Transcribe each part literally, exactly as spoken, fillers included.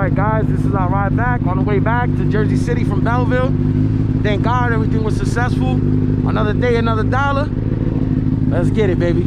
Alright guys, this is our ride back. On the way back to Jersey City from Belleville. Thank God everything was successful. Another day, another dollar. Let's get it, baby.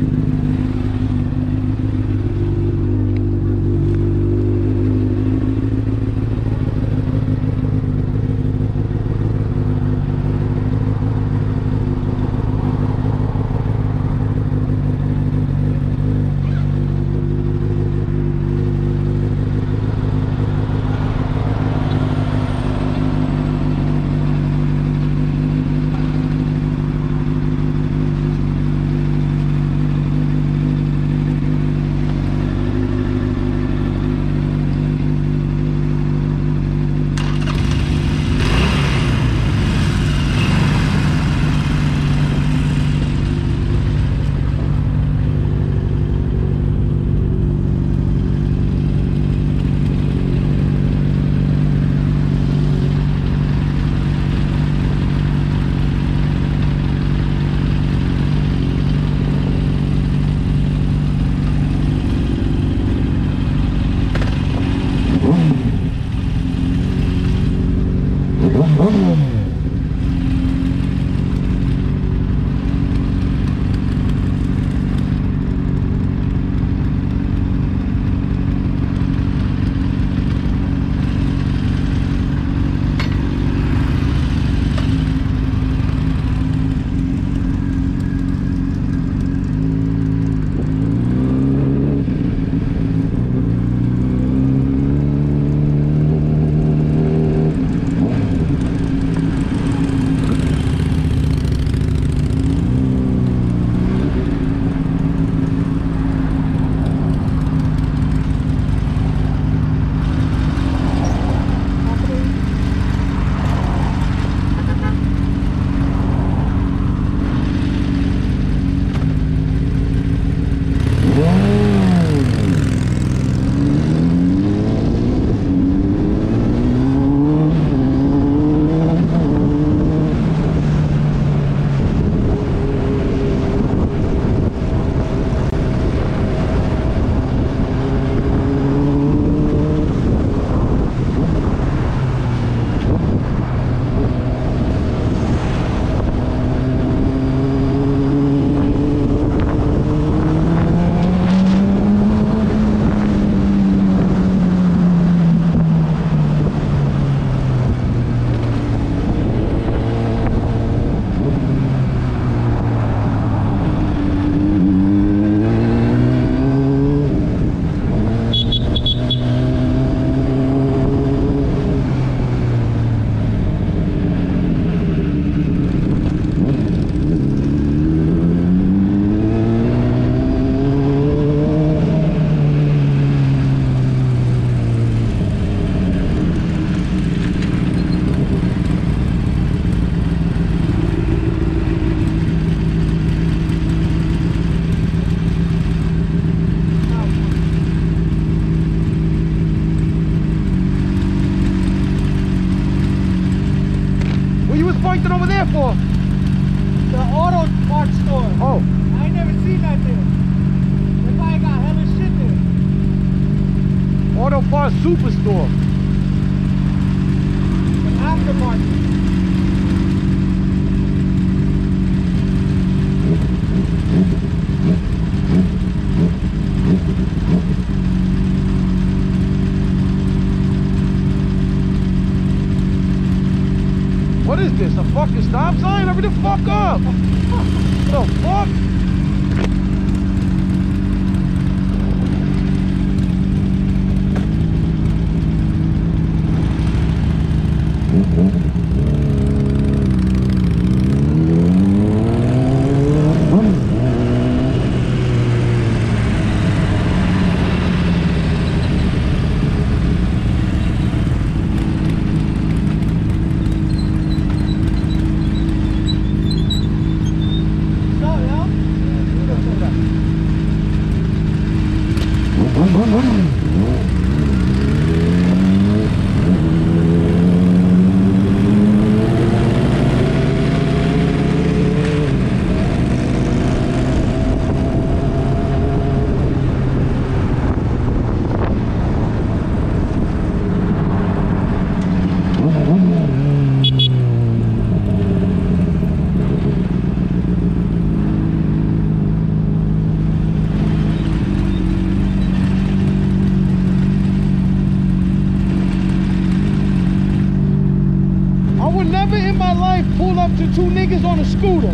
Over there for? The auto parts store. Oh. I ain't never seen that there. They probably got hella shit there. Auto parts superstore. The aftermarket. What is this? A fucking stop sign? Hurry the fuck up! What the fuck? life pulled up to two niggas on a scooter.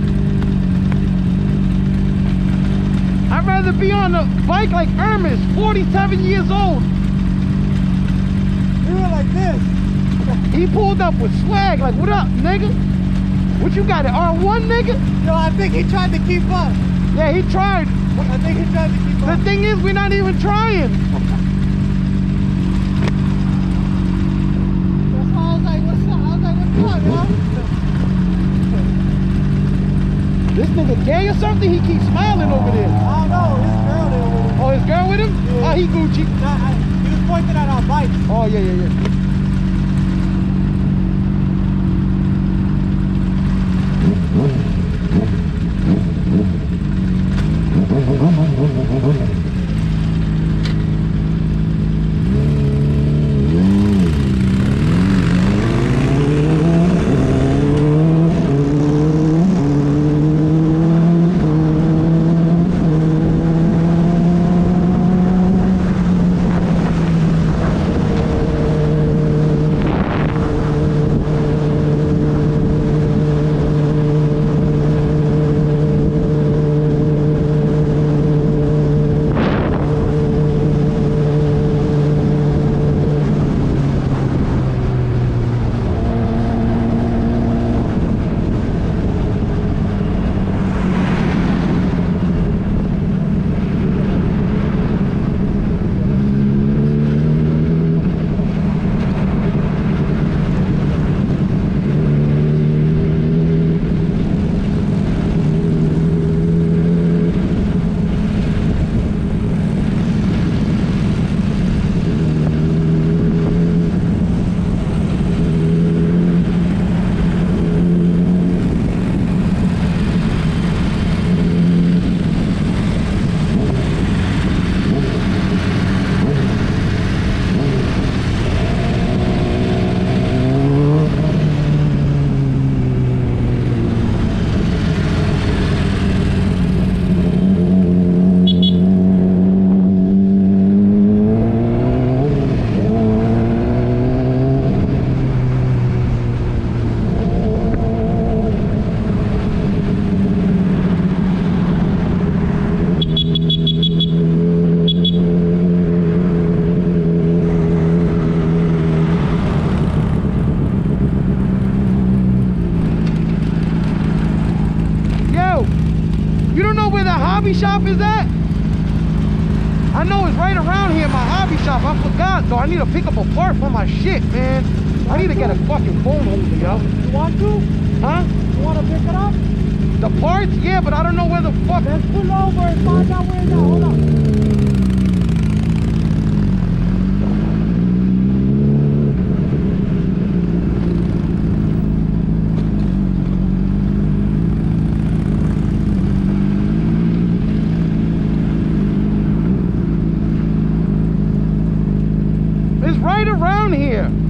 I'd rather be on a bike like Hermes, forty-seven years old. You were like this. He pulled up with swag, like, what up, nigga? What you got, an R one, nigga? Yo, I think he tried to keep up. Yeah, he tried. I think he tried to keep The up. thing is, we're not even trying. That's why I was like, what's up? I was like, what's up, yo? This nigga gay or something? He keeps smiling over there. I don't know, his girl there with him. Oh, his girl with him? Yeah. Oh, he Gucci. Nah, I, he was pointing at our bikes. Oh, yeah, yeah, yeah. Hobby shop is at? I know it's right around here, my hobby shop. I forgot, though. I need to pick up a part for my shit, man. I need to get a fucking phone holder, yo. You want to? Huh? You want to pick it up? The parts? Yeah, but I don't know where the fuck. Let's pull over and find out where it's at. Hold on. Right around here.